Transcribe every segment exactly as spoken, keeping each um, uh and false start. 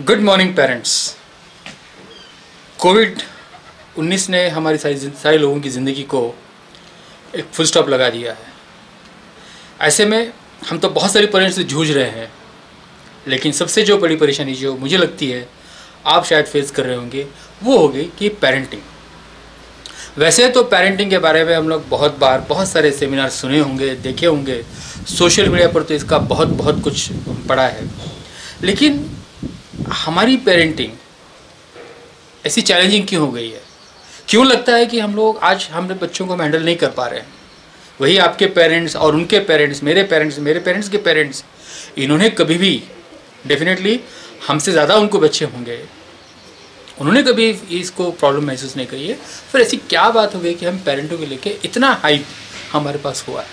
Good morning parents. Covid उन्नीस ने हमारी सारी सारे लोगों की ज़िंदगी को एक फुल स्टॉप लगा दिया है। ऐसे में हम तो बहुत सारी परेशानी से जूझ रहे हैं, लेकिन सबसे जो बड़ी परेशानी जो मुझे लगती है आप शायद फेस कर रहे होंगे वो होगी कि पेरेंटिंग। वैसे तो पेरेंटिंग के बारे में हम लोग बहुत बार बहुत सारे सेमिनार सुने होंगे, देखे होंगे, सोशल मीडिया पर तो इसका बहुत बहुत कुछ पढ़ा है, लेकिन हमारी पेरेंटिंग ऐसी चैलेंजिंग क्यों हो गई है? क्यों लगता है कि हम लोग आज हमारे बच्चों को हैंडल नहीं कर पा रहे हैं? वही आपके पेरेंट्स और उनके पेरेंट्स, मेरे पेरेंट्स, मेरे पेरेंट्स के पेरेंट्स, इन्होंने कभी भी डेफिनेटली हमसे ज़्यादा उनको बच्चे होंगे, उन्होंने कभी इसको प्रॉब्लम महसूस नहीं करी है। फिर ऐसी क्या बात हो गई कि हम पेरेंटों को लेके इतना हाइप हमारे पास हुआ है?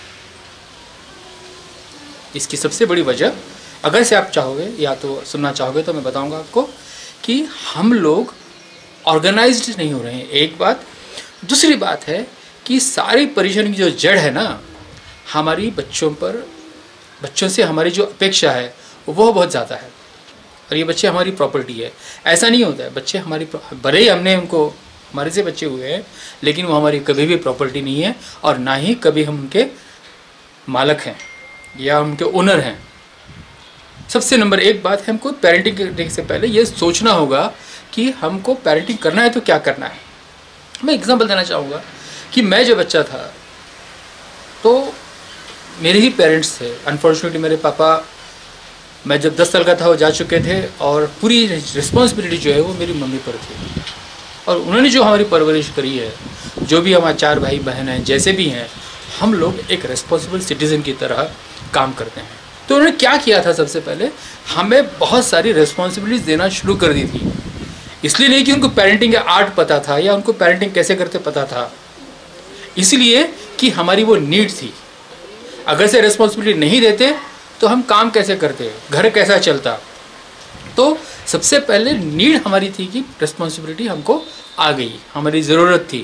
इसकी सबसे बड़ी वजह, अगर से आप चाहोगे या तो सुनना चाहोगे तो मैं बताऊंगा आपको कि हम लोग ऑर्गेनाइज्ड नहीं हो रहे हैं, एक बात। दूसरी बात है कि सारी परेशानी की जो जड़ है ना, हमारी बच्चों पर, बच्चों से हमारी जो अपेक्षा है वो बहुत ज़्यादा है, और ये बच्चे हमारी प्रॉपर्टी है। ऐसा नहीं होता है, बच्चे हमारी, भले ही हमने उनको हमारे से बच्चे हुए हैं, लेकिन वो हमारी कभी भी प्रॉपर्टी नहीं है, और ना ही कभी हम उनके मालक हैं या उनके ओनर हैं। सबसे नंबर एक बात है, हमको पेरेंटिंग करने से पहले ये सोचना होगा कि हमको पेरेंटिंग करना है तो क्या करना है। मैं एग्जांपल देना चाहूँगा कि मैं जब बच्चा था तो मेरे ही पेरेंट्स थे। अनफॉर्चुनेटली मेरे पापा, मैं जब दस साल का था वो जा चुके थे, और पूरी रिस्पॉन्सिबिलिटी जो है वो मेरी मम्मी पर थी। और उन्होंने जो हमारी परवरिश करी है, जो भी हमारे चार भाई बहन हैं, जैसे भी हैं, हम लोग एक रिस्पॉन्सिबल सिटीज़न की तरह काम करते हैं। तो उन्होंने क्या किया था, सबसे पहले हमें बहुत सारी रिस्पॉन्सिबिलिटीज देना शुरू कर दी थी। इसलिए नहीं कि उनको पेरेंटिंग का आर्ट पता था या उनको पेरेंटिंग कैसे करते पता था, इसलिए कि हमारी वो नीड थी। अगर से रिस्पॉन्सिबिलिटी नहीं देते तो हम काम कैसे करते, घर कैसा चलता। तो सबसे पहले नीड हमारी थी कि रिस्पॉन्सिबिलिटी हमको आ गई, हमारी ज़रूरत थी।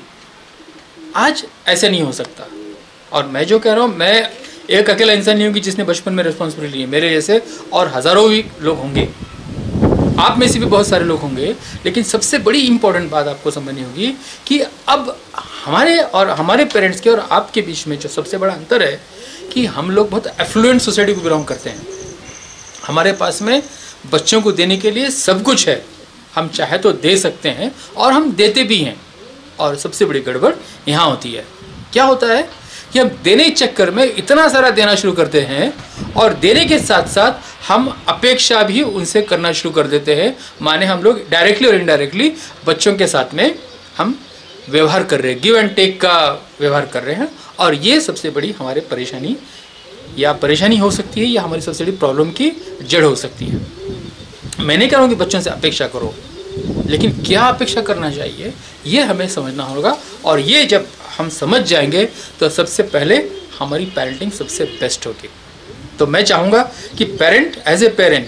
आज ऐसे नहीं हो सकता। और मैं जो कह रहा हूँ, मैं एक अकेला इंसान नहीं हूँ कि जिसने बचपन में रिस्पॉन्सिबिलिटी है। मेरे जैसे और हज़ारों भी लोग होंगे, आप में से भी बहुत सारे लोग होंगे। लेकिन सबसे बड़ी इंपॉर्टेंट बात आपको समझनी होगी कि अब हमारे और हमारे पेरेंट्स के और आपके बीच में जो सबसे बड़ा अंतर है कि हम लोग बहुत एफ्लुएंट सोसाइटी को बिलोंग करते हैं। हमारे पास में बच्चों को देने के लिए सब कुछ है, हम चाहे तो दे सकते हैं और हम देते भी हैं। और सबसे बड़ी गड़बड़ यहाँ होती है, क्या होता है कि हम देने के चक्कर में इतना सारा देना शुरू करते हैं, और देने के साथ साथ हम अपेक्षा भी उनसे करना शुरू कर देते हैं। माने हम लोग डायरेक्टली और इनडायरेक्टली बच्चों के साथ में हम व्यवहार कर रहे हैं, गिव एंड टेक का व्यवहार कर रहे हैं। और ये सबसे बड़ी हमारे परेशानी या परेशानी हो सकती है, या हमारी सबसे बड़ी प्रॉब्लम की जड़ हो सकती है। मैं नहीं कह रहा हूँ कि बच्चों से अपेक्षा करो, लेकिन क्या अपेक्षा करना चाहिए ये हमें समझना होगा। और ये जब हम समझ जाएंगे तो सबसे पहले हमारी पेरेंटिंग सबसे बेस्ट होगी। तो मैं चाहूँगा कि पेरेंट, एज ए पेरेंट,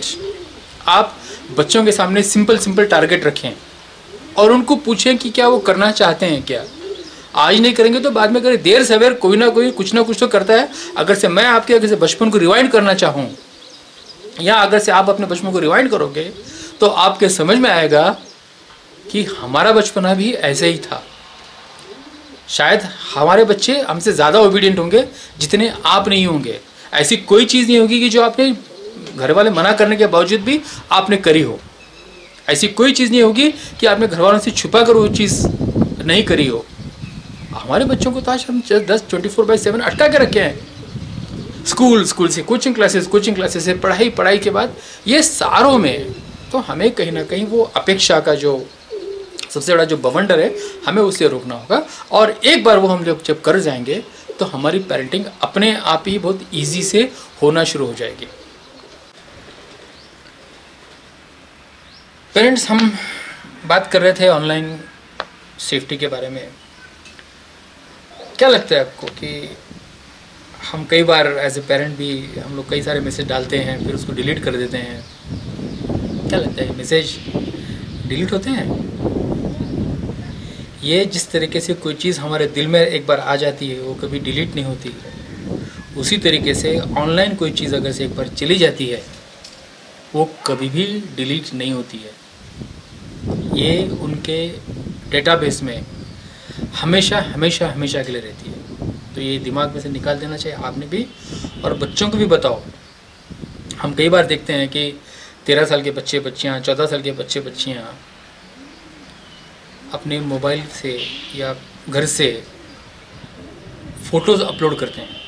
आप बच्चों के सामने सिंपल सिंपल टारगेट रखें और उनको पूछें कि क्या वो करना चाहते हैं। क्या आज नहीं करेंगे तो बाद में करें, देर सवेर कोई ना कोई कुछ ना कुछ तो करता है। अगर से मैं आपके अगर से बचपन को रिवाइंड करना चाहूँ, या अगर से आप अपने बचपन को रिवाइंड करोगे तो आपके समझ में आएगा कि हमारा बचपना भी ऐसे ही था। शायद हमारे बच्चे हमसे ज़्यादा ओबीडियंट होंगे जितने आप नहीं होंगे। ऐसी कोई चीज़ नहीं होगी कि जो आपने घर वाले मना करने के बावजूद भी आपने करी हो। ऐसी कोई चीज़ नहीं होगी कि आपने घर वालों से छुपा कर वो चीज़ नहीं करी हो। हमारे बच्चों को तो आज हम दस ट्वेंटी फोर बाई सेवन अटका के रखे हैं। स्कूल स्कूल से कोचिंग क्लासेस, कोचिंग क्लासेस से पढ़ाई, पढ़ाई के बाद ये सारों में तो हमें कहीं ना कहीं वो अपेक्षा का जो सबसे बड़ा जो बवंडर है, हमें उसे रोकना होगा। और एक बार वो हम लोग जब कर जाएंगे तो हमारी पेरेंटिंग अपने आप ही बहुत इजी से होना शुरू हो जाएगी। पेरेंट्स, हम बात कर रहे थे ऑनलाइन सेफ्टी के बारे में। क्या लगता है आपको कि हम कई बार एज ए पेरेंट भी हम लोग कई सारे मैसेज डालते हैं, फिर उसको डिलीट कर देते हैं। क्या लगता है, मैसेज डिलीट होते हैं? ये जिस तरीके से कोई चीज़ हमारे दिल में एक बार आ जाती है वो कभी डिलीट नहीं होती, उसी तरीके से ऑनलाइन कोई चीज़ अगर से एक बार चली जाती है वो कभी भी डिलीट नहीं होती है। ये उनके डेटाबेस में हमेशा हमेशा हमेशा के लिए रहती है। तो ये दिमाग में से निकाल देना चाहिए आपने भी, और बच्चों को भी बताओ। हम कई बार देखते हैं कि तेरह साल के बच्चे बच्चियाँ, चौदह साल के बच्चे बच्चियाँ अपने मोबाइल से या घर से फ़ोटोज़ अपलोड करते हैं।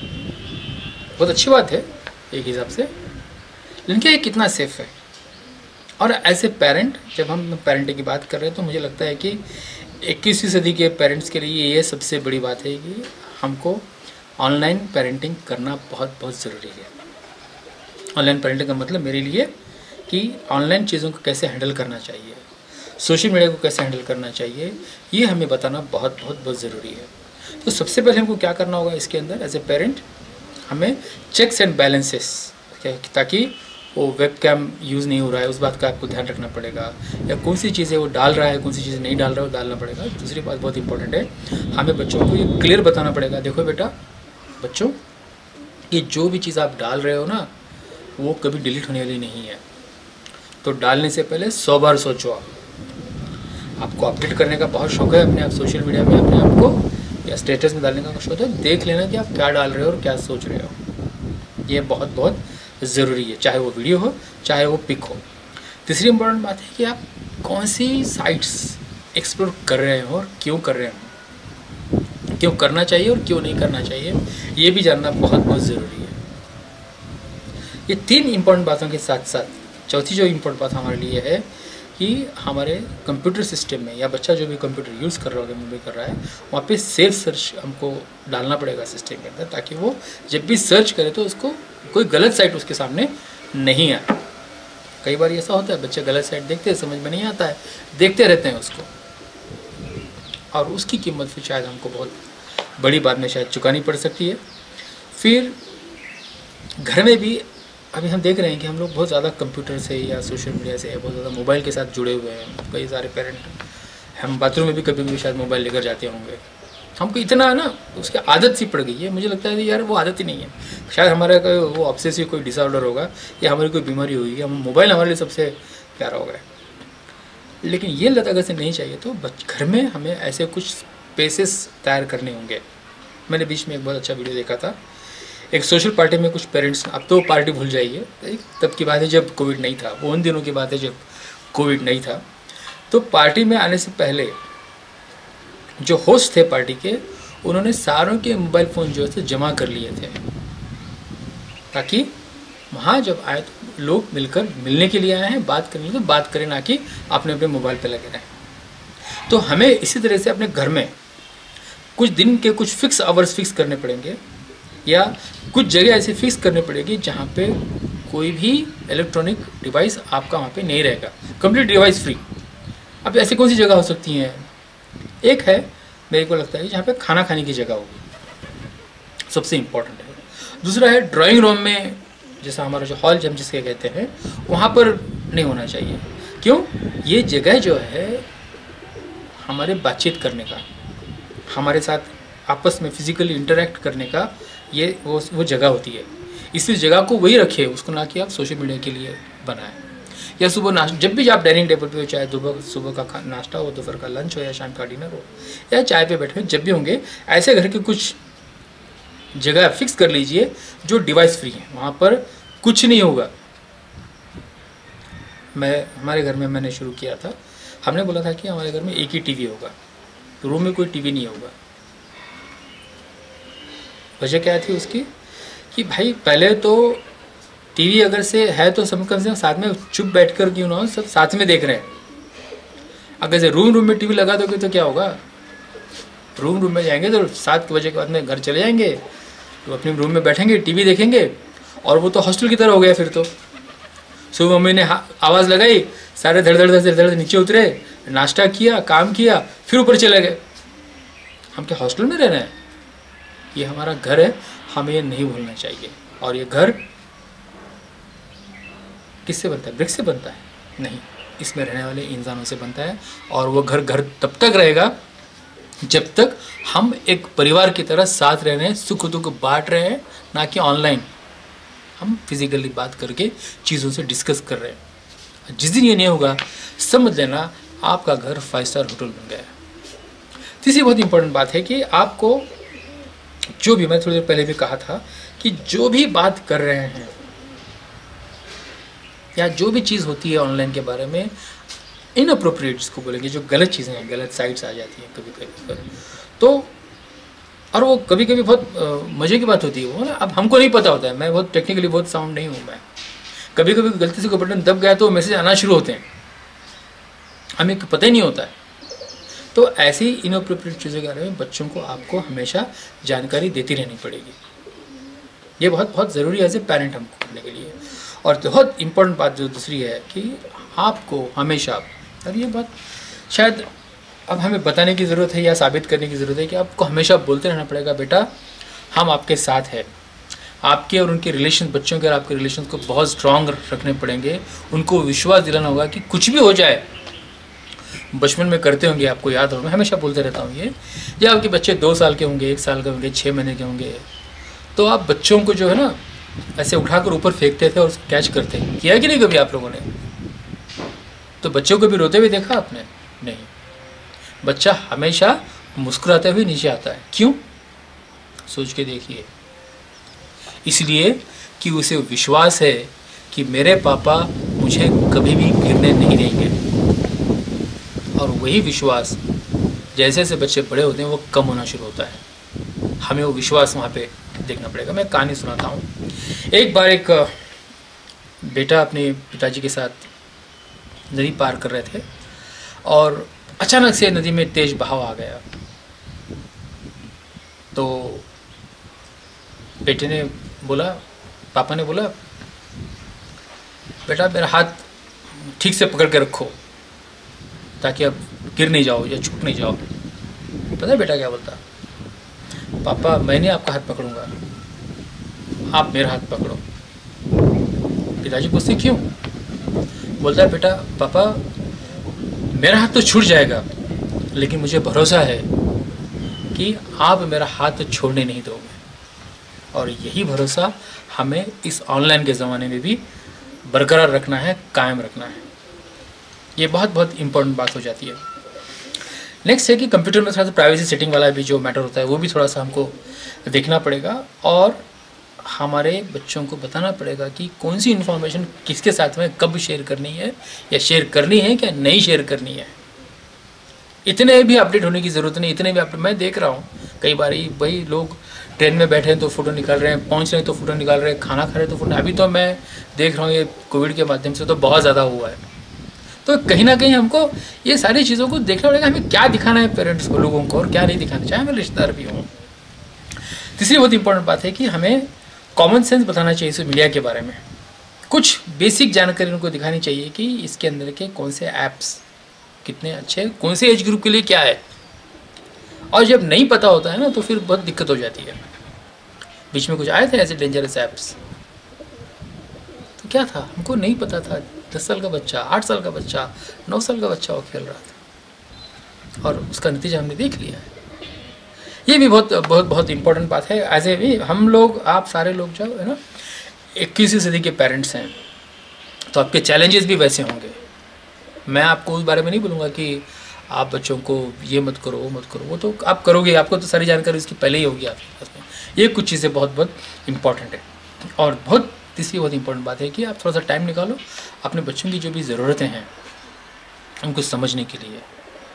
बहुत अच्छी बात है एक हिसाब से, लेकिन क्या ये कितना सेफ़ है? और एज ए पेरेंट, जब हम पेरेंटिंग की बात कर रहे हैं, तो मुझे लगता है कि इक्कीसवीं सदी के पेरेंट्स के लिए ये सबसे बड़ी बात है कि हमको ऑनलाइन पेरेंटिंग करना बहुत बहुत ज़रूरी है। ऑनलाइन पेरेंटिंग का मतलब मेरे लिए कि ऑनलाइन चीज़ों को कैसे हैंडल करना चाहिए, सोशल मीडिया को कैसे हैंडल करना चाहिए, ये हमें बताना बहुत बहुत बहुत ज़रूरी है। तो सबसे पहले हमको क्या करना होगा इसके अंदर एज ए पेरेंट, हमें चेक्स एंड बैलेंसेस, ताकि वो वेब कैम यूज़ नहीं हो रहा है उस बात का आपको ध्यान रखना पड़ेगा, या कौन सी चीज़ें वो डाल रहा है कौन सी चीज़ें नहीं डाल रहा है वो डालना पड़ेगा। दूसरी बात बहुत इंपॉर्टेंट है, हमें बच्चों को ये क्लियर बताना पड़ेगा, देखो बेटा बच्चों, ये जो भी चीज़ आप डाल रहे हो ना वो कभी डिलीट होने वाली नहीं है, तो डालने से पहले सौ बार सोचो। आप आपको अपडेट करने का बहुत शौक है अपने आप सोशल मीडिया में, अपने आप को या स्टेटस में डालने का शौक है, देख लेना कि आप क्या डाल रहे हो और क्या सोच रहे हो। ये बहुत बहुत ज़रूरी है, चाहे वो वीडियो हो चाहे वो पिक हो। तीसरी इम्पोर्टेंट बात है कि आप कौन सी साइट्स एक्सप्लोर कर रहे हो और क्यों कर रहे हो, क्यों करना चाहिए और क्यों नहीं करना चाहिए, ये भी जानना बहुत बहुत ज़रूरी है। ये तीन इम्पोर्टेंट बातों के साथ साथ चौथी जो इम्पोर्टेंट बात हमारे लिए है कि हमारे कंप्यूटर सिस्टम में, या बच्चा जो भी कंप्यूटर यूज़ कर रहा होगा, मोबाइल कर रहा है, वहाँ पे सेफ सर्च हमको डालना पड़ेगा सिस्टम के अंदर, ताकि वो जब भी सर्च करे तो उसको कोई गलत साइट उसके सामने नहीं आए। कई बार ऐसा होता है बच्चे गलत साइट देखते हैं, समझ में नहीं आता है, देखते रहते हैं उसको, और उसकी कीमत फिर शायद हमको बहुत बड़ी बाद में शायद चुकानी पड़ सकती है। फिर घर में भी अभी हम देख रहे हैं कि हम लोग बहुत ज़्यादा कंप्यूटर से या सोशल मीडिया से बहुत ज़्यादा मोबाइल के साथ जुड़े हुए हैं। कई सारे पेरेंट, हम बाथरूम में भी कभी कभी शायद मोबाइल लेकर जाते होंगे, हमको इतना है ना उसकी आदत सी पड़ गई है। मुझे लगता है कि यार वो आदत ही नहीं है, शायद हमारा कोई वो ऑब्सेसिव कोई डिसऑर्डर होगा या हमारी कोई बीमारी होगी, हम मोबाइल हमारे लिए सबसे प्यारा हो गया। लेकिन ये लत अगर से नहीं चाहिए तो घर में हमें ऐसे कुछ स्पेसेस तैयार करने होंगे। मैंने बीच में एक बहुत अच्छा वीडियो देखा था, एक सोशल पार्टी में कुछ पेरेंट्स, अब तो पार्टी भूल जाइए, तब की बात है जब कोविड नहीं था, वो उन दिनों की बात है जब कोविड नहीं था। तो पार्टी में आने से पहले जो होस्ट थे पार्टी के, उन्होंने सारों के मोबाइल फ़ोन जो है जमा कर लिए थे, ताकि वहाँ जब आए तो लोग मिलकर मिलने के लिए आए हैं, बात करने तो बात करें, ना कि अपने अपने मोबाइल पे लगे रहें। तो हमें इसी तरह से अपने घर में कुछ दिन के कुछ फिक्स आवर्स फिक्स करने पड़ेंगे, या कुछ जगह ऐसे फिक्स करने पड़ेगी जहाँ पे कोई भी इलेक्ट्रॉनिक डिवाइस आपका वहाँ पे नहीं रहेगा, कंप्लीट डिवाइस फ्री। अब ऐसी कौन सी जगह हो सकती हैं? एक है, मेरे को लगता है जहाँ पे खाना खाने की जगह होगी, सबसे इम्पोर्टेंट है। दूसरा है ड्राइंग रूम में, जैसा हमारा जो हॉल जब जिसके कहते हैं, वहाँ पर नहीं होना चाहिए। क्यों? ये जगह जो है हमारे बातचीत करने का, हमारे साथ आपस में फिजिकली इंटरेक्ट करने का, ये वो वो जगह होती है। इस जगह को वही रखिए उसको, ना कि आप सोशल मीडिया के लिए बनाएं। या सुबह नाश्ता, जब भी आप डाइनिंग टेबल पे हो, चाहे सुबह सुबह का नाश्ता हो, दोपहर का लंच हो, या शाम का डिनर हो, या चाय पे बैठे, जब भी होंगे ऐसे घर के कुछ जगह फिक्स कर लीजिए जो डिवाइस फ्री है, वहाँ पर कुछ नहीं होगा। मैं हमारे घर में मैंने शुरू किया था, हमने बोला था कि हमारे घर में एक ही टीवी होगा, तो रूम में कोई टीवी नहीं होगा। वजह क्या थी उसकी कि भाई पहले तो टीवी अगर से है तो सब कम से कम साथ में चुप बैठकर क्यों ना सब साथ में देख रहे हैं। अगर से रूम रूम में टीवी लगा दोगे तो क्या होगा? रूम रूम में जाएंगे तो सात बजे के बाद में घर चले जाएंगे, तो अपने रूम में बैठेंगे, टीवी देखेंगे, और वो तो हॉस्टल की तरह हो गया। फिर तो सुबह मम्मी ने आवाज़ लगाई, सारे धड़ धड़ धड़ धड़ नीचे उतरे, नाश्ता किया, काम किया, फिर ऊपर चले गए। हम क्या हॉस्टल में रह रहे हैं? ये हमारा घर है, हमें ये नहीं भूलना चाहिए। और ये घर किससे बनता है? ब्रिक से बनता है? नहीं, इसमें रहने वाले इंसानों से बनता है। और वो घर घर तब तक रहेगा जब तक हम एक परिवार की तरह साथ रह रहे हैं, सुख दुख बांट रहे हैं, ना कि ऑनलाइन। हम फिजिकली बात करके चीज़ों से डिस्कस कर रहे हैं। जिस दिन ये नहीं होगा, समझ लेना आपका घर फाइव स्टार होटल बन गया है। तीसरी बहुत इंपॉर्टेंट बात है कि आपको जो भी, मैं थोड़ी देर पहले भी कहा था कि जो भी बात कर रहे हैं या जो भी चीज़ होती है ऑनलाइन के बारे में, इनअप्रोप्रिएट जिसको बोलेंगे, जो गलत चीज़ें हैं, गलत साइट्स आ जाती हैं कभी कभी तो, और वो कभी कभी बहुत मज़े की बात होती है वो ना। अब हमको नहीं पता होता है, मैं बहुत टेक्निकली बहुत साउंड नहीं हूँ मैं, कभी कभी गलती से कोई बटन दब गया तो मैसेज आना शुरू होते हैं, हमें पता ही नहीं होता है। तो ऐसी इनअप्रोप्रिएट चीज़ों के बारे में बच्चों को आपको हमेशा जानकारी देती रहनी पड़ेगी। ये बहुत बहुत ज़रूरी है एज ए पेरेंट हमको करने के लिए। और बहुत इम्पोर्टेंट बात जो दूसरी है कि आपको हमेशा, और ये बात शायद अब हमें बताने की ज़रूरत है या साबित करने की ज़रूरत है कि आपको हमेशा बोलते रहना पड़ेगा, बेटा हम आपके साथ हैं। आपके और उनके रिलेशन, बच्चों के और आपके रिलेशन को बहुत स्ट्रांग रखने पड़ेंगे। उनको विश्वास दिलाना होगा कि कुछ भी हो जाए, बचपन में करते होंगे, आपको याद होगा, मैं हमेशा बोलते रहता हूँ ये, जब आपके बच्चे दो साल के होंगे, एक साल के होंगे, छः महीने के होंगे, तो आप बच्चों को जो है ना ऐसे उठाकर ऊपर फेंकते थे और कैच करते, किया कि नहीं कभी आप लोगों ने? तो बच्चों को भी रोते हुए देखा आपने? नहीं, बच्चा हमेशा मुस्कुराते हुए नीचे आता है। क्यों? सोच के देखिए। इसलिए कि उसे विश्वास है कि मेरे पापा मुझे कभी भी गिरने नहीं देंगे। और वही विश्वास जैसे जैसे बच्चे बड़े होते हैं वो कम होना शुरू होता है। हमें वो विश्वास वहाँ पे देखना पड़ेगा। मैं कहानी सुनाता हूँ। एक बार एक बेटा अपने पिताजी के साथ नदी पार कर रहे थे और अचानक से नदी में तेज बहाव आ गया। तो बेटे ने बोला, पापा ने बोला, बेटा मेरा हाथ ठीक से पकड़ के रखो ताकि आप गिर नहीं जाओ या छूट नहीं जाओ। पता है बेटा क्या बोलता? पापा मैं नहीं आपका हाथ पकड़ूंगा, आप मेरा हाथ पकड़ो। पिताजी पूछते क्यों? बोलता है बेटा पापा मेरा हाथ तो छूट जाएगा लेकिन मुझे भरोसा है कि आप मेरा हाथ छोड़ने नहीं दोगे। और यही भरोसा हमें इस ऑनलाइन के ज़माने में भी बरकरार रखना है, कायम रखना है। ये बहुत बहुत इंपॉर्टेंट बात हो जाती है। नेक्स्ट है कि कंप्यूटर में थोड़ा सा प्राइवेसी सेटिंग वाला भी जो मैटर होता है वो भी थोड़ा सा हमको देखना पड़ेगा और हमारे बच्चों को बताना पड़ेगा कि कौन सी इन्फॉर्मेशन किसके साथ में कब शेयर करनी है या शेयर करनी है क्या नहीं शेयर करनी है। इतने भी अपडेट होने की ज़रूरत नहीं। इतने भी अपडेट मैं देख रहा हूँ कई बार भाई लोग ट्रेन में बैठे हैं तो फ़ोटो निकाल रहे हैं, पहुँच रहे हैं तो फ़ोटो निकाल रहे हैं, खाना खा रहे हैं तो फ़ोटो। अभी तो मैं देख रहा हूँ ये कोविड के माध्यम से तो बहुत ज़्यादा हुआ है। तो कहीं ना कहीं हमको ये सारी चीज़ों को देखना पड़ेगा, हमें क्या दिखाना है पेरेंट्स को, लोगों को, और क्या नहीं दिखाना, चाहे मैं रिश्तेदार भी हूँ। तीसरी बहुत इंपॉर्टेंट बात है कि हमें कॉमन सेंस बताना चाहिए सोशल मीडिया के बारे में। कुछ बेसिक जानकारी उनको दिखानी चाहिए कि इसके अंदर के कौन से ऐप्स कितने अच्छे, कौन से एज ग्रुप के लिए क्या है। और जब नहीं पता होता है ना तो फिर बहुत दिक्कत हो जाती है। बीच में कुछ आए थे ऐसे डेंजरस ऐप्स, तो क्या था हमको नहीं पता था। दस साल का बच्चा, आठ साल का बच्चा, नौ साल का बच्चा वो खेल रहा था और उसका नतीजा हमने देख लिया है। ये भी बहुत बहुत बहुत इंपॉर्टेंट बात है। ऐसे भी हम लोग, आप सारे लोग जो है ना इक्कीसवीं सदी के पेरेंट्स हैं तो आपके चैलेंजेस भी वैसे होंगे। मैं आपको उस बारे में नहीं बोलूँगा कि आप बच्चों को ये मत करो वो मत करो, वो तो आप करोगे, आपको तो सारी जानकारी उसकी पहले ही होगी आपके पास में। ये कुछ चीज़ें बहुत बहुत इम्पॉर्टेंट है। और बहुत तीसरी बहुत इंपॉर्टेंट बात है कि आप थोड़ा सा टाइम निकालो अपने बच्चों की जो भी ज़रूरतें हैं उनको समझने के लिए।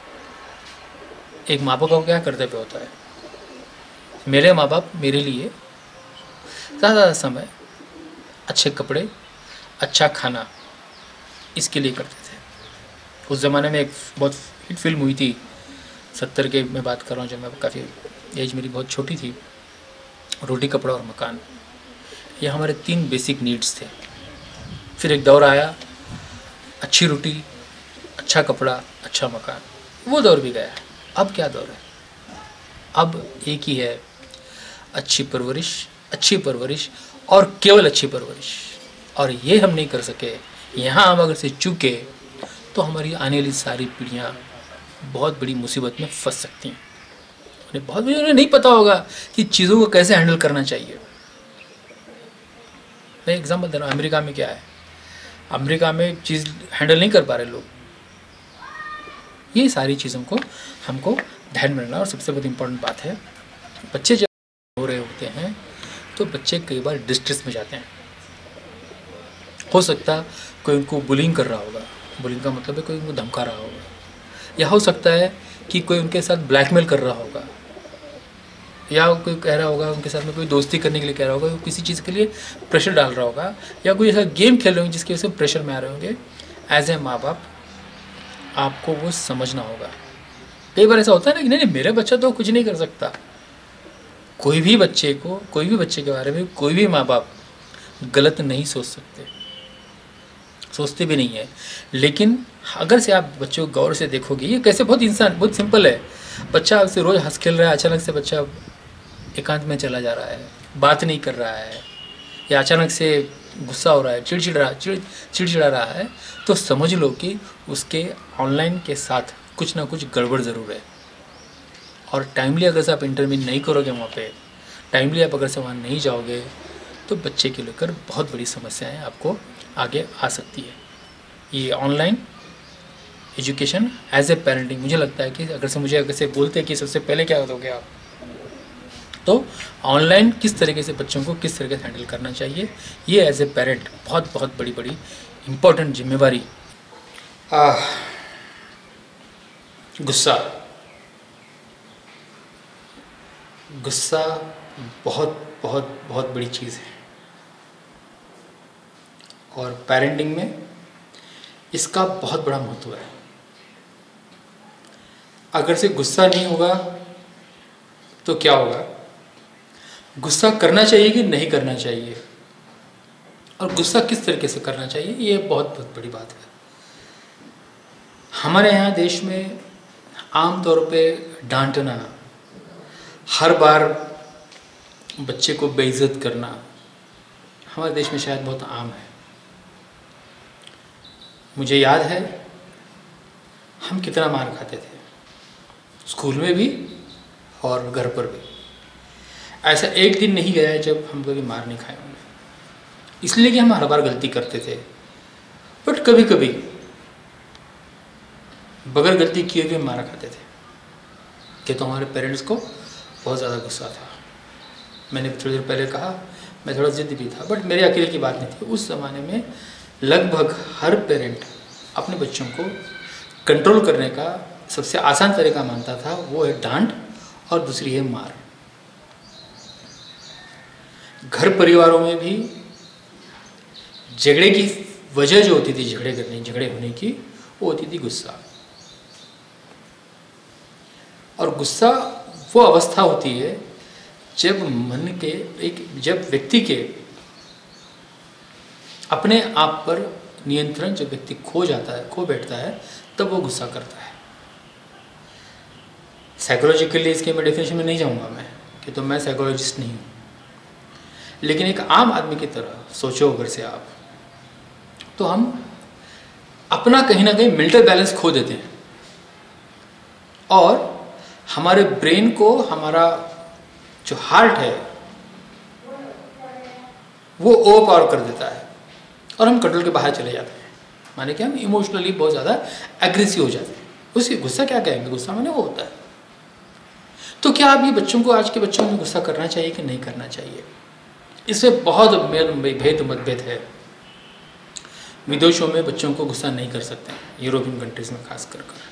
एक माँ बाप का क्या कर्तव्य होता है? मेरे माँ बाप मेरे लिए ज़्यादा समय, अच्छे कपड़े, अच्छा खाना इसके लिए करते थे। उस ज़माने में एक बहुत हिट फिल्म हुई थी, सत्तर के मैं बात कर रहा हूँ जब मैं काफ़ी एज मेरी बहुत छोटी थी, रोटी कपड़ा और मकान। ये हमारे तीन बेसिक नीड्स थे। फिर एक दौर आया, अच्छी रोटी, अच्छा कपड़ा, अच्छा मकान, वो दौर भी गया। अब क्या दौर है? अब एक ही है, अच्छी परवरिश, अच्छी परवरिश और केवल अच्छी परवरिश। और ये हम नहीं कर सके, यहाँ हम अगर से चूके तो हमारी आने वाली सारी पीढ़ियाँ बहुत बड़ी मुसीबत में फंस सकती हैं। उन्हें बहुत उन्हें नहीं पता होगा कि चीज़ों को कैसे हैंडल करना चाहिए। मैं एग्जाम्पल दे रहा हूँ, अमेरिका में क्या है, अमेरिका में चीज़ हैंडल नहीं कर पा रहे लोग। ये सारी चीज़ों को हमको ध्यान में रखना। और सबसे बहुत इम्पोर्टेंट बात है, बच्चे जब हो रहे होते हैं तो बच्चे कई बार डिस्ट्रेस में जाते हैं। हो सकता है कोई उनको बुलिंग कर रहा होगा, बुलिंग का मतलब है कोई उनको धमका रहा होगा, या हो सकता है कि कोई उनके साथ ब्लैकमेल कर रहा होगा, या कोई कह रहा होगा उनके साथ में कोई दोस्ती करने के लिए कह रहा होगा, किसी चीज़ के लिए प्रेशर डाल रहा होगा, या कोई ऐसा गेम खेल रहे होंगे जिसकी वजह से प्रेशर में आ रहे होंगे। एज ए माँ बाप आपको वो समझना होगा। कई बार ऐसा होता है ना कि नहीं नहीं मेरा बच्चा तो कुछ नहीं कर सकता। कोई भी बच्चे को, कोई भी बच्चे के बारे में कोई भी माँ बाप गलत नहीं सोच सकते, सोचते भी नहीं है। लेकिन अगर से आप बच्चों को गौर से देखोगे, ये कैसे बहुत इंसान बहुत सिंपल है। बच्चा आपसे रोज़ हंस खेल रहा है, अचानक से बच्चा एकांत में चला जा रहा है, बात नहीं कर रहा है, या अचानक से गुस्सा हो रहा है, चिड़चिड़ा चिड़ चिड़चिड़ा रहा है, तो समझ लो कि उसके ऑनलाइन के साथ कुछ ना कुछ गड़बड़ ज़रूर है। और टाइमली अगर से आप इंटरव्यू नहीं करोगे वहाँ पे, टाइमली आप अगर से वहाँ नहीं जाओगे, तो बच्चे के लेकर बहुत बड़ी समस्याएं आपको आगे आ सकती है। ये online education as a parenting, मुझे लगता है कि अगर से मुझे अगर से बोलते हैं कि सबसे पहले क्या दोगे आप, तो ऑनलाइन किस तरीके से बच्चों को किस तरीके से हैंडल करना चाहिए, ये एज ए पेरेंट बहुत बहुत बड़ी बड़ी इम्पोर्टेंट जिम्मेवारी। गुस्सा गुस्सा बहुत बहुत बहुत बड़ी चीज़ है, और पेरेंटिंग में इसका बहुत बड़ा महत्व है। अगर से गुस्सा नहीं होगा तो क्या होगा, गुस्सा करना चाहिए कि नहीं करना चाहिए, और गुस्सा किस तरीके से करना चाहिए, ये बहुत बहुत बड़ी बात है। हमारे यहाँ देश में आम तौर पे डांटना, हर बार बच्चे को बेइज्जत करना हमारे देश में शायद बहुत आम है। मुझे याद है हम कितना मार खाते थे, स्कूल में भी और घर पर भी। ऐसा एक दिन नहीं गया है जब हम कभी मार नहीं खाए होंगे, इसलिए कि हम हर बार गलती करते थे। बट कभी कभी बगैर गलती किए भी मारा खाते थे, कि तो हमारे पेरेंट्स को बहुत ज़्यादा गुस्सा था। मैंने थोड़ी देर पहले कहा मैं थोड़ा ज़िद्दी भी था, बट मेरे अकेले की बात नहीं थी। उस ज़माने में लगभग हर पेरेंट अपने बच्चों को कंट्रोल करने का सबसे आसान तरीका मानता था, वो है डांट और दूसरी है मार। घर परिवारों में भी झगड़े की वजह जो होती थी, झगड़े करने झगड़े होने की, वो होती थी गुस्सा। और गुस्सा वो अवस्था होती है जब मन के एक जब व्यक्ति के अपने आप पर नियंत्रण जब व्यक्ति खो जाता है, खो बैठता है, तब वो गुस्सा करता है। साइकोलॉजिकली इसके मैं डेफिनेशन में नहीं जाऊंगा मैं, कि तो मैं साइकोलॉजिस्ट नहीं हूँ, लेकिन एक आम आदमी की तरह सोचो अगर से आप, तो हम अपना कहीं ना कहीं मेंटल बैलेंस खो देते हैं, और हमारे ब्रेन को हमारा जो हार्ट है वो ओवर पावर कर देता है, और हम कंट्रोल के बाहर चले जाते हैं। माने कि हम इमोशनली बहुत ज़्यादा एग्रेसिव हो जाते हैं। उसी गुस्सा क्या कहेंगे, गुस्सा माने वो होता है। तो क्या आप ये बच्चों को, आज के बच्चों में गुस्सा करना चाहिए कि नहीं करना चाहिए, इसमें बहुत भेद मतभेद है। विदेशों में बच्चों को गुस्सा नहीं कर सकते, यूरोपियन कंट्रीज में खास कर कर।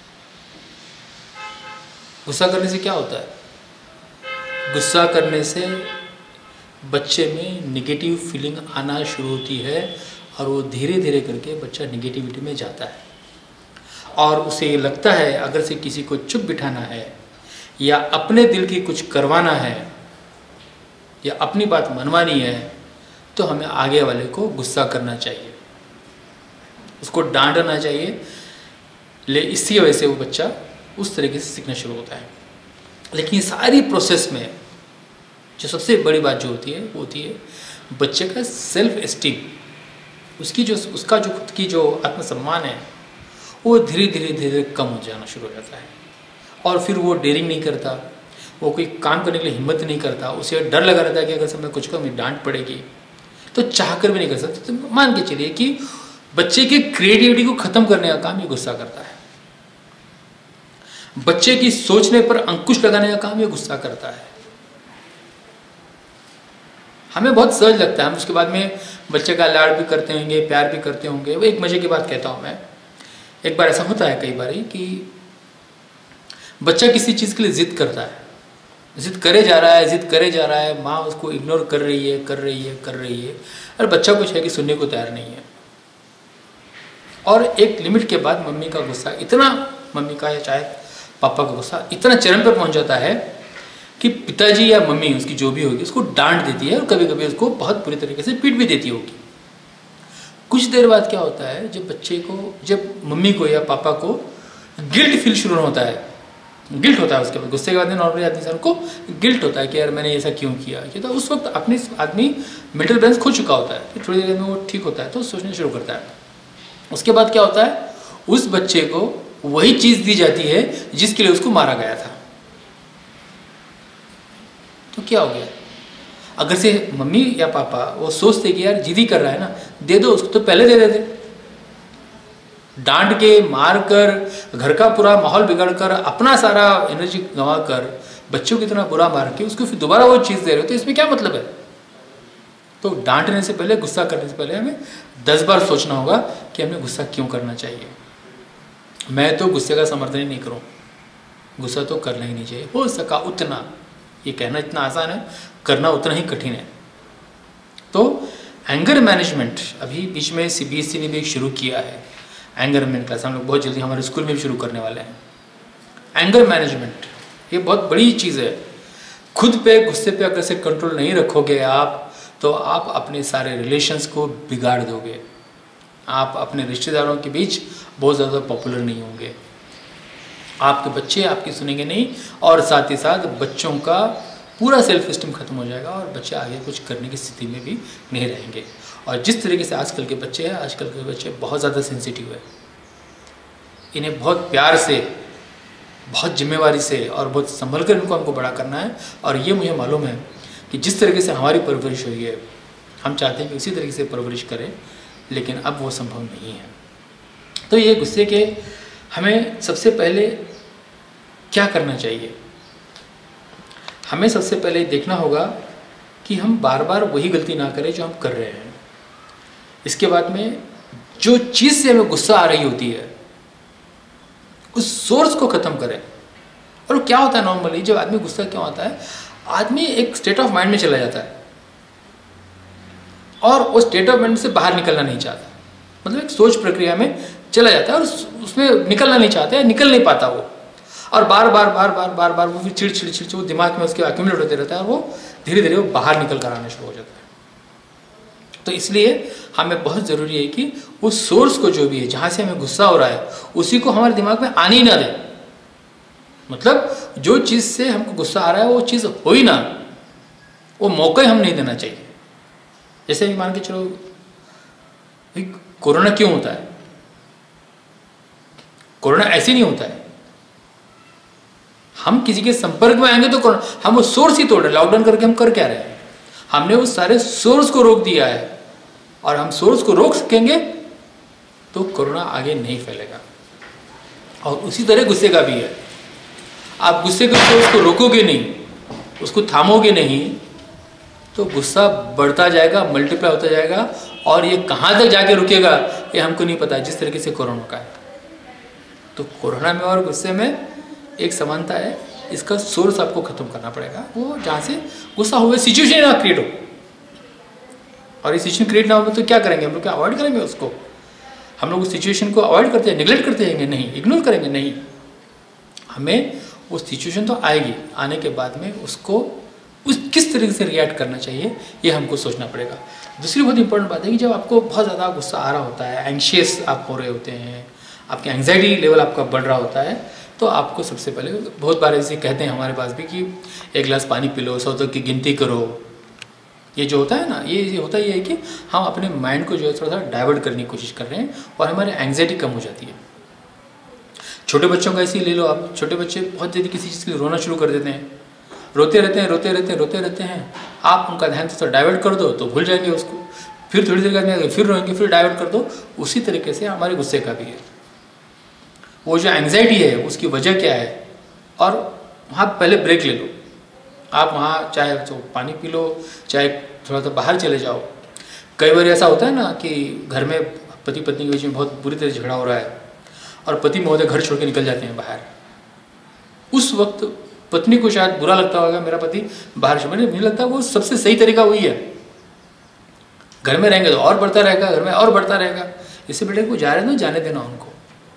गुस्सा करने से क्या होता है, गुस्सा करने से बच्चे में निगेटिव फीलिंग आना शुरू होती है, और वो धीरे धीरे करके बच्चा निगेटिविटी में जाता है, और उसे ये लगता है अगर से किसी को चुप बिठाना है, या अपने दिल की कुछ करवाना है, या अपनी बात मनवानी है, तो हमें आगे वाले को गुस्सा करना चाहिए, उसको डांटना चाहिए। ले इसी वजह से वो बच्चा उस तरीके से सीखना शुरू होता है। लेकिन सारी प्रोसेस में जो सबसे बड़ी बात जो होती है वो होती है बच्चे का सेल्फ एस्टीम, उसकी जो उसका जो खुद की जो आत्मसम्मान है वो धीरे धीरे धीरे कम हो जाना शुरू हो जाता है, और फिर वो डेयरिंग नहीं करता, वो कोई काम करने के लिए हिम्मत नहीं करता। उसे डर लगा रहता है कि अगर से मैं कुछ करूँ डांट पड़ेगी, तो चाह कर भी नहीं कर सकते। तो मान के चलिए कि बच्चे की क्रिएटिविटी को खत्म करने का काम ये गुस्सा करता है, बच्चे की सोचने पर अंकुश लगाने का काम ये गुस्सा करता है। हमें बहुत सहज लगता है, हम उसके बाद में बच्चे का लाड़ भी करते होंगे, प्यार भी करते होंगे। वो एक मजे की बात कहता हूं मैं, एक बार ऐसा होता है कई बार कि बच्चा किसी चीज़ के लिए जिद करता है, जिद करे जा रहा है, जिद करे जा रहा है, माँ उसको इग्नोर कर रही है कर रही है कर रही है और बच्चा कुछ है कि सुनने को तैयार नहीं है। और एक लिमिट के बाद मम्मी का गुस्सा इतना, मम्मी का या शायद पापा का गुस्सा इतना चरम पर पहुंच जाता है कि पिताजी या मम्मी उसकी जो भी होगी उसको डांट देती है और कभी कभी उसको बहुत बुरी तरीके से पीट भी देती होगी। कुछ देर बाद क्या होता है, जब बच्चे को, जब मम्मी को या पापा को गिल्ट फील शुरू होता है, गिल्ट होता है उसके बाद, गुस्से के बाद नॉर्मली आदमी इंसान को गिल्ट होता है कि यार मैंने ऐसा क्यों किया। ये तो उस वक्त अपने आदमी मेंटल बैलेंस खो चुका होता है कि थोड़ी देर में वो ठीक होता है तो सोचना शुरू करता है। उसके बाद क्या होता है, उस बच्चे को वही चीज दी जाती है जिसके लिए उसको मारा गया था। तो क्या हो गया, अगर से मम्मी या पापा वो सोचते कि यार जिद ही कर रहा है ना, दे दो उसको, तो पहले दे देते। डांट के, मार कर, घर का पूरा माहौल बिगाड़ कर, अपना सारा एनर्जी गंवा कर, बच्चों की तरह बुरा मार के उसको फिर दोबारा वो चीज़ दे रहे हो, तो इसमें क्या मतलब है। तो डांटने से पहले, गुस्सा करने से पहले हमें दस बार सोचना होगा कि हमें गुस्सा क्यों करना चाहिए। मैं तो गुस्से का समर्थन ही नहीं करूँ, गुस्सा तो करना ही नहीं चाहिए, हो सका उतना। ये कहना इतना आसान है, करना उतना ही कठिन है। तो एंगर मैनेजमेंट अभी बीच में सीबीएसई ने भी शुरू किया है, एंगर मैनेजमेंट क्लास हम लोग बहुत जल्दी हमारे स्कूल में भी शुरू करने वाले हैं। एंगर मैनेजमेंट ये बहुत बड़ी चीज़ है। खुद पे, गुस्से पे अगर से कंट्रोल नहीं रखोगे आप, तो आप अपने सारे रिलेशंस को बिगाड़ दोगे, आप अपने रिश्तेदारों के बीच बहुत ज़्यादा पॉपुलर नहीं होंगे, आपके बच्चे आपकी सुनेंगे नहीं, और साथ ही साथ बच्चों का पूरा सेल्फ स्टीम खत्म हो जाएगा और बच्चे आगे कुछ करने की स्थिति में भी नहीं रहेंगे। और जिस तरीके से आजकल के बच्चे हैं, आजकल के बच्चे बहुत ज़्यादा सेंसिटिव है, इन्हें बहुत प्यार से, बहुत जिम्मेवारी से और बहुत संभल कर इनको हमको बड़ा करना है। और ये मुझे मालूम है कि जिस तरीके से हमारी परवरिश हुई है, हम चाहते हैं कि उसी तरीके से परवरिश करें, लेकिन अब वो संभव नहीं है। तो ये गुस्से के हमें सबसे पहले क्या करना चाहिए, हमें सबसे पहले देखना होगा कि हम बार बार वही गलती ना करें जो हम कर रहे हैं। इसके बाद में जो चीज़ से हमें गुस्सा आ रही होती है उस सोर्स को ख़त्म करें। और क्या होता है नॉर्मली, जब आदमी गुस्सा क्यों आता है, आदमी एक स्टेट ऑफ माइंड में चला जाता है और उस स्टेट ऑफ माइंड से बाहर निकलना नहीं चाहता, मतलब एक सोच प्रक्रिया में चला जाता है और उसमें निकलना नहीं चाहता है, निकल नहीं पाता वो, और बार बार बार बार बार बार वो फिर चिड़ चिड़ चिड़ वो दिमाग में उसके एक्यूमुलेट होते रहता है और वो धीरे धीरे वो बाहर निकल कर आना शुरू हो जाता है। तो इसलिए हमें बहुत ज़रूरी है कि उस सोर्स को, जो भी है जहाँ से हमें गुस्सा हो रहा है, उसी को हमारे दिमाग में आने ही ना दें। मतलब जो चीज़ से हमको गुस्सा आ रहा है वो चीज़ हो ही ना, वो मौका ही हम नहीं देना चाहिए। जैसे मान के चलो, कोरोना क्यों होता है, कोरोना ऐसे नहीं होता है, हम किसी के संपर्क में आएंगे तो कोरोना, हम वो सोर्स ही तोड़ रहे हैं। लॉकडाउन करके हम कर क्या रहे हैं, हमने उस सारे सोर्स को रोक दिया है, और हम सोर्स को रोक सकेंगे तो कोरोना आगे नहीं फैलेगा। और उसी तरह गुस्से का भी है, आप गुस्से के सोर्स को रोकोगे नहीं, उसको थामोगे नहीं, तो गुस्सा बढ़ता जाएगा, मल्टीप्लाई होता जाएगा, और ये कहाँ तक जाके रुकेगा ये हमको नहीं पता, जिस तरीके से कोरोना का है। तो कोरोना में और गुस्से में एक समानता है, इसका सोर्स आपको खत्म करना पड़ेगा, वो जहाँ से गुस्सा हुए सिचुएशन ना क्रिएट हो। और ये सिचुएशन क्रिएट ना हो तो क्या करेंगे हम लोग, क्या अवॉइड करेंगे उसको, हम लोग उस सिचुएशन को अवॉइड करते हैं, निगलेक्ट करते हैं, नहीं, इग्नोर करेंगे नहीं, हमें वो सिचुएशन तो आएगी, आने के बाद में उसको उस किस तरीके से रिएक्ट करना चाहिए ये हमको सोचना पड़ेगा। दूसरी बहुत इंपॉर्टेंट बात है कि जब आपको बहुत ज़्यादा गुस्सा आ रहा होता है, एंशियस आप हो रहे होते हैं, आपके एंग्जाइटी लेवल आपका बढ़ रहा होता है, तो आपको सबसे पहले, बहुत बार ऐसे कहते हैं हमारे पास भी कि एक गिलास पानी पी लो, सौ तक की गिनती करो। ये जो होता है ना, ये ये होता ये है कि हम अपने माइंड को जो है थोड़ा सा डाइवर्ट करने की कोशिश कर रहे हैं और हमारी एंग्जाइटी कम हो जाती है। छोटे बच्चों का ऐसे ही ले लो आप, छोटे बच्चे बहुत जल्दी किसी चीज़ के लिए रोना शुरू कर देते हैं, रोते रहते हैं रोते रहते हैं रोते रहते हैं आप उनका ध्यान थोड़ा डाइवर्ट कर दो तो भूल जाएंगे उसको, फिर थोड़ी देर बाद फिर रोएंगे, फिर डाइवर्ट कर दो। उसी तरीके से हमारे गुस्से का भी है। वो जो एंग्जाइटी है उसकी वजह क्या है, और वहाँ पहले ब्रेक ले लो। आप वहाँ चाहे तो पानी पी लो, चाहे थोड़ा सा बाहर चले जाओ। कई बार ऐसा होता है ना कि घर में पति पत्नी के बीच में बहुत बुरी तरह झगड़ा हो रहा है और पति महोदय घर छोड़ के निकल जाते हैं बाहर। उस वक्त पत्नी को शायद बुरा लगता होगा मेरा पति बाहर छोड़, मुझे लगता है वो सबसे सही तरीका वही है। घर में रहेंगे तो और बढ़ता रहेगा, घर में और बढ़ता रहेगा। इससे बेटे को जा रहे ना जाने देना उनको,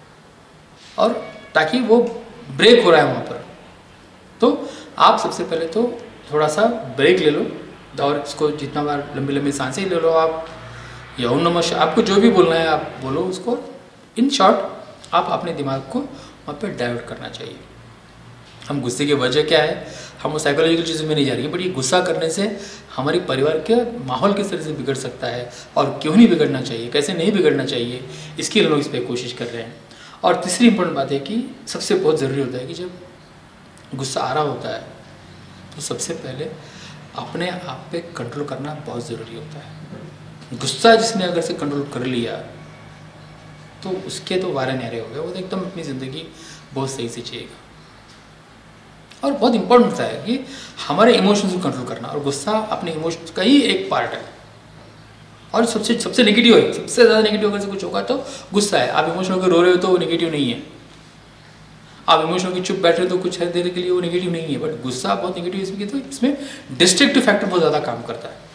और ताकि वो ब्रेक हो रहा है वहाँ पर। तो आप सबसे पहले तो थोड़ा सा ब्रेक ले लो, और इसको जितना बार लंबी लंबी सांसें ले लो आप, या ओम नमः शिवाय, आपको जो भी बोलना है आप बोलो उसको। इन शॉर्ट आप अपने दिमाग को वहाँ पे डाइवर्ट करना चाहिए। हम गुस्से की वजह क्या है, हम वो साइकोलॉजिकल चीज़ों में नहीं जा रही है, बट ये गुस्सा करने से हमारी परिवार के माहौल किस तरह से बिगड़ सकता है और क्यों नहीं बिगड़ना चाहिए, कैसे नहीं बिगड़ना चाहिए, इसकी हम लोग इस पर कोशिश कर रहे हैं। और तीसरी इंपॉर्टेंट बात है कि सबसे बहुत ज़रूरी होता है कि जब गुस्सा आ रहा होता है तो सबसे पहले अपने आप पे कंट्रोल करना बहुत ज़रूरी होता है। गुस्सा जिसने अगर से कंट्रोल कर लिया तो उसके तो वारे न्यारे हो गए, वो तो एकदम अपनी ज़िंदगी बहुत सही से जिएगा। और बहुत इंपॉर्टेंट होता है कि हमारे इमोशंस को कंट्रोल करना, और गुस्सा अपने इमोशंस का ही एक पार्ट है। और सबसे सबसे नेगेटिव है, सबसे ज़्यादा नेगेटिव अगर से कुछ होगा तो गुस्सा है। आप इमोशनल होकर रो रहे हो तो वो नेगेटिव नहीं है, आप इमोशनल की चुप बैठ रहे हो तो कुछ देर के लिए वो नेगेटिव नहीं है। बट गुस्सा बहुत नेगेटिव इसमें, तो इसमें डिस्ट्रक्टिव फैक्टर बहुत ज़्यादा काम करता है।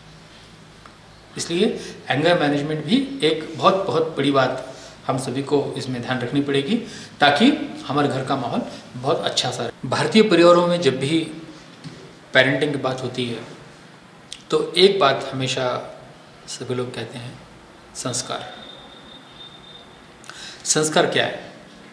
इसलिए एंगर मैनेजमेंट भी एक बहुत बहुत बड़ी बात हम सभी को इसमें ध्यान रखनी पड़ेगी, ताकि हमारे घर का माहौल बहुत अच्छा सा रहे। भारतीय परिवारों में जब भी पेरेंटिंग की बात होती है तो एक बात हमेशा सभी लोग कहते हैं, संस्कार। संस्कार क्या है?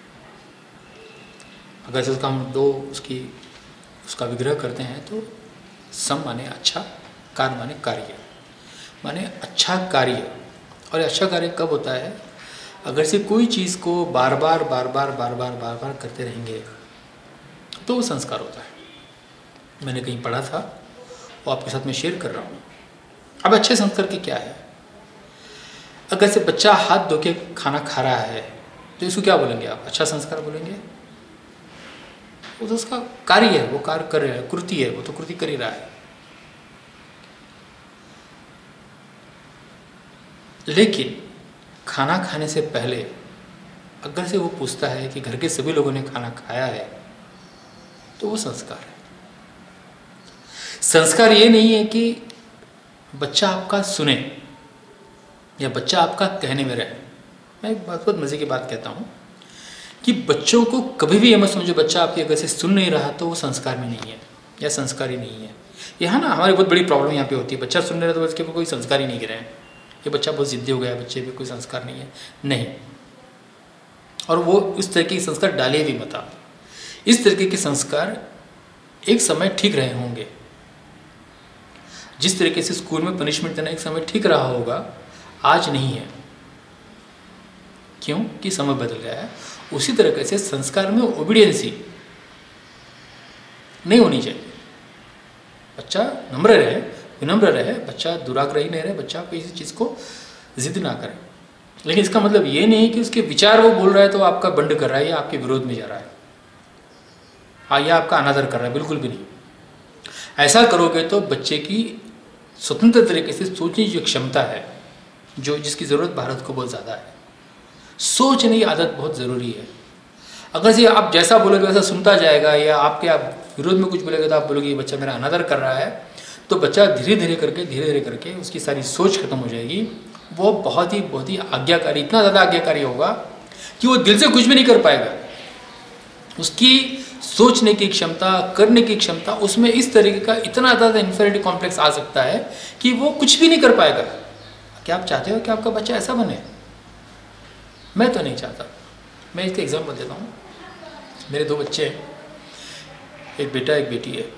अगर से उसका हम दो उसकी उसका विग्रह करते हैं तो सम माने अच्छा, कार माने कार्य, माने अच्छा कार्य। और अच्छा कार्य कब होता है? अगर से कोई चीज़ को बार बार बार बार बार बार बार बार करते रहेंगे तो वो संस्कार होता है। मैंने कहीं पढ़ा था, वो आपके साथ में शेयर कर रहा हूँ। अब अच्छे संस्कार के क्या है? अगर से बच्चा हाथ धो के खाना खा रहा है तो इसको क्या बोलेंगे आप? अच्छा संस्कार बोलेंगे? वो तो उसका कार्य है, वो कार्य कर रहा है, कृति है, वो तो कृति कर ही रहा है। लेकिन खाना खाने से पहले अगर से वो पूछता है कि घर के सभी लोगों ने खाना खाया है तो वो संस्कार है। संस्कार ये नहीं है कि बच्चा आपका सुने या बच्चा आपका कहने में रहे। मैं एक बहुत बहुत मज़े की बात कहता हूँ कि बच्चों को कभी भी ये मत समझो बच्चा आपकी अगर से सुन नहीं रहा तो वो संस्कार में नहीं है या संस्कारी नहीं है। यहाँ ना हमारी बहुत बड़ी प्रॉब्लम यहाँ पे होती है, बच्चा सुन नहीं रहा तो उसके ऊपर कोई संस्कार ही नहीं गिरे हैं, ये बच्चा बहुत जिद्दी हो गया, बच्चे पे कोई संस्कार नहीं है। नहीं, और वो इस तरीके के संस्कार डाले भी मत आप। इस तरीके के संस्कार एक समय ठीक रहे होंगे। जिस तरीके से स्कूल में पनिशमेंट देना एक समय ठीक रहा होगा, आज नहीं है। क्यों? कि समय बदल गया है। उसी तरीके से संस्कार में ओबीडियंसी नहीं होनी चाहिए। बच्चा नम्र रहे, विनम्र रहे, बच्चा दुराग्रही नहीं रहे, बच्चा किसी चीज़ को जिद ना करे। लेकिन इसका मतलब ये नहीं कि उसके विचार वो बोल रहा है तो आपका बंड कर रहा है या आपके विरोध में जा रहा है, हाँ, या आपका अनादर कर रहा है, बिल्कुल भी नहीं। ऐसा करोगे तो बच्चे की स्वतंत्र तरीके से सोचने की जो क्षमता है, जो जिसकी ज़रूरत भारत को बहुत ज़्यादा है, सोचने की आदत बहुत ज़रूरी है। अगर से आप जैसा बोलोगे वैसा सुनता जाएगा या आपके आप विरोध में कुछ बोलेगा तो आप बोलोगे ये बच्चा मेरा अनादर कर रहा है, तो बच्चा धीरे धीरे करके धीरे धीरे करके उसकी सारी सोच खत्म हो जाएगी। वो बहुत ही बहुत ही आज्ञाकारी, इतना ज़्यादा आज्ञाकारी होगा कि वो दिल से कुछ भी नहीं कर पाएगा। उसकी सोचने की क्षमता, करने की क्षमता, उसमें इस तरीके का इतना ज़्यादा इन्फीरियरिटी कॉम्प्लेक्स आ सकता है कि वो कुछ भी नहीं कर पाएगा। क्या आप चाहते हो कि आपका बच्चा ऐसा बने? मैं तो नहीं चाहता। मैं इसका एग्जाम्पल देता हूँ। मेरे दो बच्चे हैं, एक बेटा एक बेटी है।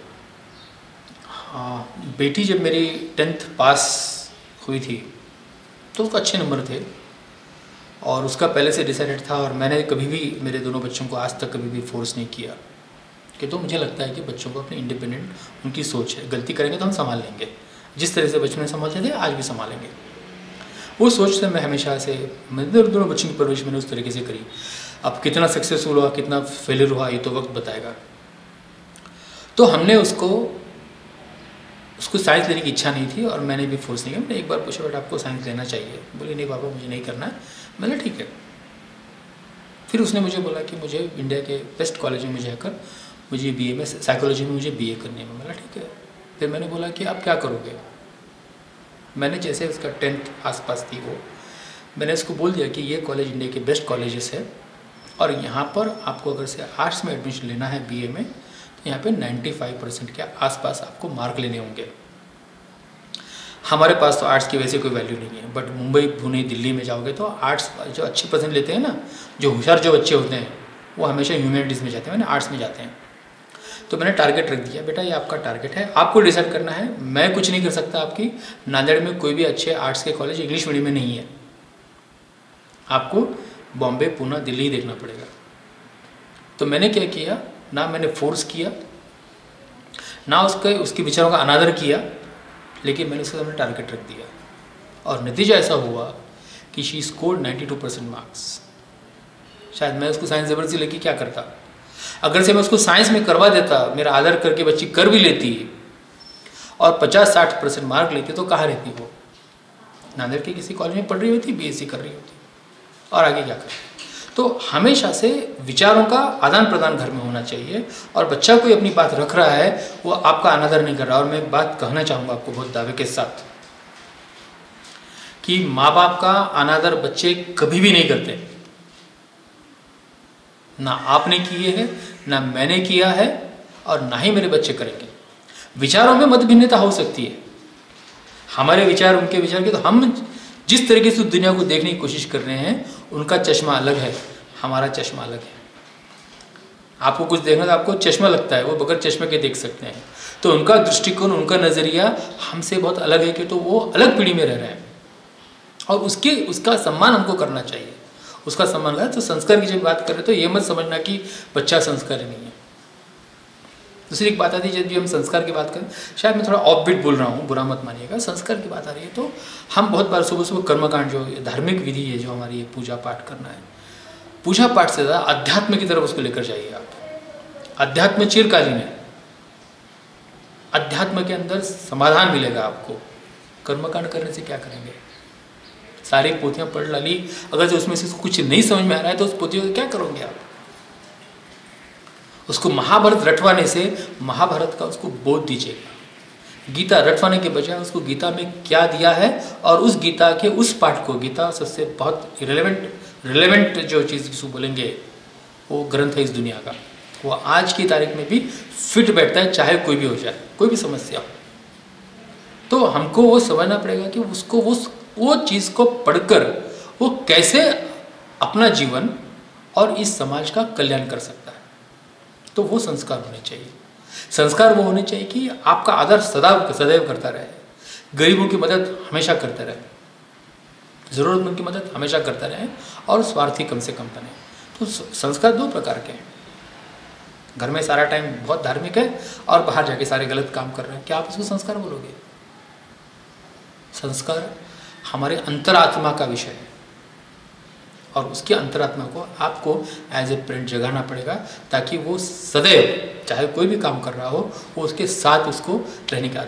हाँ, बेटी जब मेरी टेंथ पास हुई थी तो उसको अच्छे नंबर थे और उसका पहले से डिसाइडेड था, और मैंने कभी भी मेरे दोनों बच्चों को आज तक कभी भी फोर्स नहीं किया। कि तो मुझे लगता है कि बच्चों को अपने इंडिपेंडेंट उनकी सोच है, गलती करेंगे तो हम संभाल लेंगे, जिस तरह से बचपन में संभालते थे आज भी संभालेंगे। वो सोच से मैं हमेशा से मैं दोनों बच्चों की परवरिश मैंने उस तरीके से करी। अब कितना सक्सेसफुल हुआ कितना फेलियर हुआ ये तो वक्त बताएगा। तो हमने उसको उसको साइंस लेने की इच्छा नहीं थी और मैंने भी फोर्स नहीं किया। मैंने एक बार पूछा बेटा आपको साइंस लेना चाहिए, बोले नहीं पापा मुझे नहीं करना है। मैंने ठीक है। फिर उसने मुझे बोला कि मुझे इंडिया के बेस्ट कॉलेज में मुझे आकर मुझे बीए में साइकोलॉजी में मुझे बीए करने में। बोला ठीक है। फिर मैंने बोला कि आप क्या करोगे। मैंने जैसे उसका टेंथ आसपास थी वो मैंने उसको बोल दिया कि ये कॉलेज इंडिया के बेस्ट कॉलेजेस है और यहाँ पर आपको अगर से आर्ट्स में एडमिशन लेना है बीए में तो यहाँ पे पचानवे परसेंट के आसपास आपको मार्क लेने होंगे। हमारे पास तो आर्ट्स की वैसे कोई वैल्यू नहीं है, बट मुंबई पुणे दिल्ली में जाओगे तो आर्ट्स जो अच्छे परसेंट लेते हैं ना, जो होशियार जो बच्चे होते हैं वो हमेशा ह्यूमैनिटीज़ में जाते हैं, मैंने आर्ट्स में जाते हैं। तो मैंने टारगेट रख दिया बेटा ये आपका टारगेट है, आपको डिसाइड करना है, मैं कुछ नहीं कर सकता। आपकी नांदेड़ में कोई भी अच्छे आर्ट्स के कॉलेज इंग्लिश मीडियम में नहीं है, आपको बॉम्बे पुणे दिल्ली देखना पड़ेगा। तो मैंने क्या किया, ना मैंने फोर्स किया ना उसके उसके विचारों का अनादर किया, लेकिन मैंने उसके सामने टारगेट रख दिया और नतीजा ऐसा हुआ कि शी स्कोर्ड बानवे परसेंट मार्क्स। शायद मैं उसको साइंस ज़बरदस्ती लेके क्या करता, अगर से मैं उसको साइंस में करवा देता, मेरा आदर करके बच्ची कर भी लेती और पचास साठ परसेंट मार्क लेती तो कहाँ रहती वो, नांदेड़ के किसी कॉलेज में पढ़ रही होती, बीएससी कर रही होती और आगे क्या करती। तो हमेशा से विचारों का आदान प्रदान घर में होना चाहिए और बच्चा कोई अपनी बात रख रहा है वो आपका अनादर नहीं कर रहा। और मैं एक बात कहना चाहूँगा आपको बहुत दावे के साथ कि माँ बाप का अनादर बच्चे कभी भी नहीं करते, ना आपने किए हैं ना मैंने किया है और ना ही मेरे बच्चे करेंगे। विचारों में मत भिन्नता हो सकती है, हमारे विचार उनके विचार के, तो हम जिस तरीके से दुनिया को देखने की कोशिश कर रहे हैं उनका चश्मा अलग है, हमारा चश्मा अलग है। आपको कुछ देखना तो आपको चश्मा लगता है, वो बगैर चश्मे के देख सकते हैं। तो उनका दृष्टिकोण उनका नज़रिया हमसे बहुत अलग है कि तो वो अलग पीढ़ी में रह रहे हैं और उसके उसका सम्मान हमको करना चाहिए, उसका सम्मान है। तो संस्कार की जब बात करें तो ये मत समझना कि बच्चा संस्कारी नहीं है। दूसरी एक बात आती है जब भी हम संस्कार की बात करें, शायद मैं थोड़ा ऑफ बीट बोल रहा हूँ, बुरा मत मानिएगा, संस्कार की बात आ रही है तो हम बहुत बार सुबह सुबह कर्मकांड जो धार्मिक विधि है जो हमारी पूजा पाठ करना है, पूजा पाठ से ज़्यादा अध्यात्म की तरफ उसको लेकर जाइए आप। अध्यात्म चिरकालीन है, अध्यात्म के अंदर समाधान मिलेगा आपको। कर्मकांड करने से क्या करेंगे, सारी पोथियाँ पढ़ डाली, अगर जो उसमें से कुछ नहीं समझ में आ रहा है तो उस पोथियों को क्या करोगे आप। उसको महाभारत रटवाने से महाभारत का उसको बोध दीजिएगा। गीता रटवाने के बजाय उसको गीता में क्या दिया है और उस गीता के उस पाठ को, गीता सबसे बहुत रिलेवेंट रिलेवेंट जो चीज़ जिसको बोलेंगे वो ग्रंथ है इस दुनिया का, वो आज की तारीख में भी फिट बैठता है, चाहे कोई भी हो जाए, कोई भी समस्या हो। तो हमको वो समझना पड़ेगा कि उसको वो वो चीज़ को पढ़कर वो कैसे अपना जीवन और इस समाज का कल्याण कर सकता है। तो वो संस्कार होने चाहिए। संस्कार वो होने चाहिए कि आपका आदर सदैव सदैव करता रहे, गरीबों की मदद हमेशा करते रहे, ज़रूरतमंद की मदद हमेशा करता रहे और स्वार्थी कम से कम बने। तो संस्कार दो प्रकार के हैं, घर में सारा टाइम बहुत धार्मिक है और बाहर जाके सारे गलत काम कर रहे हैं, क्या आप इसको संस्कार बोलोगे। संस्कार हमारे अंतरात्मा का विषय है और उसके अंतरात्मा को आपको एज ए पेरेंट जगाना पड़ेगा ताकि वो सदैव चाहे कोई भी काम कर रहा हो वो उसके साथ उसको रहने का